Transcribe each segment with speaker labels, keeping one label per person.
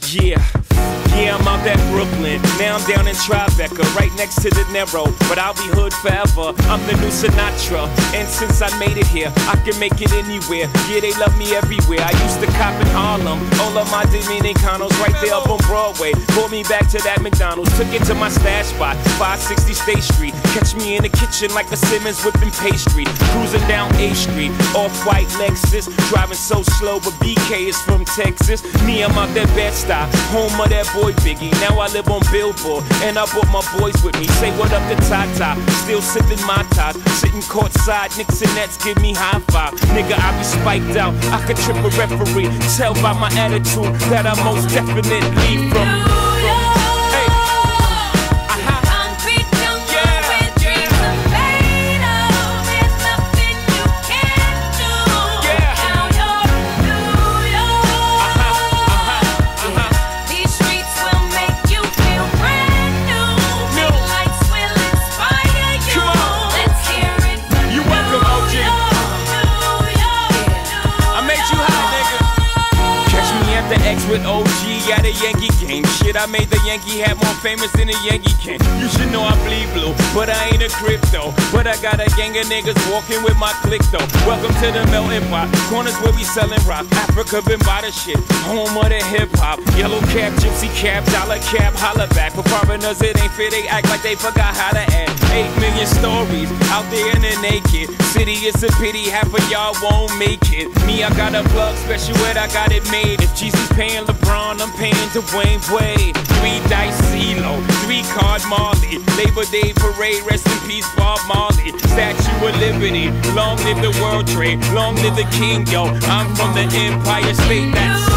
Speaker 1: Yeah, I'm out at Brooklyn. Now I'm down in Tribeca, right next to the Narrow. But I'll be hood forever. I'm the new Sinatra. And since I made it here, I can make it anywhere. Yeah, they love me everywhere. I used to cop in Harlem. All of my Dominicanos right there up on Broadway. Pulled me back to that McDonald's. Took it to my stash spot, 560 State Street. Catch me in the kitchen like a Simmons whipping pastry. Cruising down A Street, off-white Lexus. Driving so slow, but BK is from Texas. Me, I'm out that Bed-Stuy, home of that boy Biggie. Now I live on Billboard, and I brought my boys with me. Say what up to Tata, still sipping my ties. Sitting courtside, Knicks and Nets give me high five. Nigga, I be spiked out, I could trip a referee. Tell by my attitude that I most definitely from. With OG at a Yankee game. Shit, I made the Yankee hat more famous than a Yankee can. You should know I bleed blue, but I ain't a crypto. But I got a gang of niggas walking with my click though. Welcome to the melting pot. Corners where we selling rock. Africa been by the shit. Home of the hip hop. Yellow cap, gypsy cap, dollar cap, holla back. For foreigners it ain't fair, they act like they forgot how to act. 8 million stories out there in the naked city. It's a pity half of y'all won't make it. Me, I got a plug special ed, I got it made. If Jesus paying LeBron, I'm paying Dwayne Wade. 3 dice CeeLo, 3 card Marley. Labor Day parade, rest in peace Bob Marley. Statue of Liberty, long live the World Trade, long live the King, yo. I'm from the Empire State, that's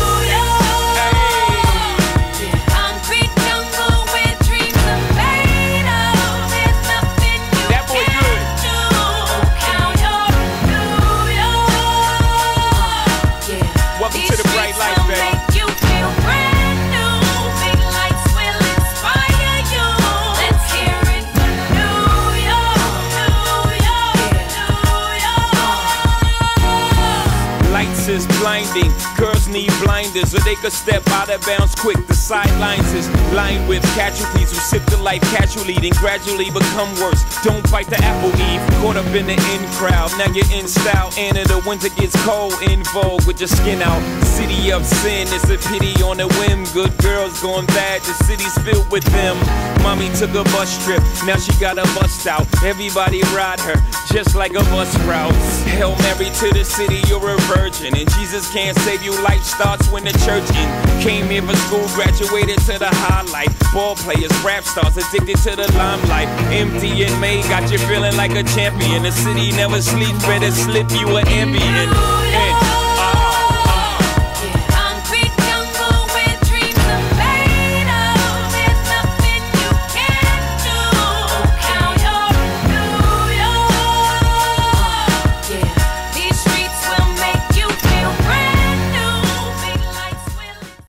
Speaker 1: is blinding. Girls need blinders, or they could step out of bounds quick. The sidelines is lined with casualties who sip the life casually, then gradually become worse. Don't bite the apple, Eve. Caught up in the in crowd, now you're in style. And in the winter gets cold, in vogue with your skin out. City of sin, it's a pity on a whim. Good girls going bad, the city's filled with them. Mommy took a bus trip, now she got a bust out. Everybody ride her, just like a bus route. Hail Mary to the city, you're a virgin. And Jesus can't save you, life starts when the church in. Came here for school, graduated to the highlight. Ball players, rap stars, addicted to the limelight. Empty and May got you feeling like a champion. The city never sleeps, better slip you an Ambien.